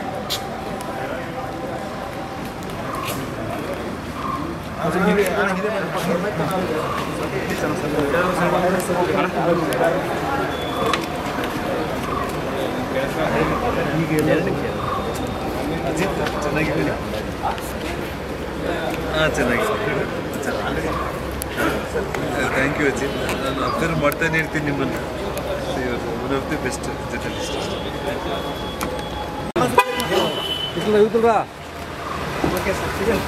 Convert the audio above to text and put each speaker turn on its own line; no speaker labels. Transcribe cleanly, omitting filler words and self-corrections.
ಚೆನ್ನಾಗಿದ್ದೀನಿ. ಹಾಂ ಚೆನ್ನಾಗಿದೆ. Thank you Ajith. ನಾನು ಅಬ್ಸರ್ವ್ ಮಾಡ್ತಾನೆ ಇರ್ತೀನಿ ನಿಮ್ಮನ್ನು. One of the best journalist. Okay sir ಸಿಗಲ್ಲ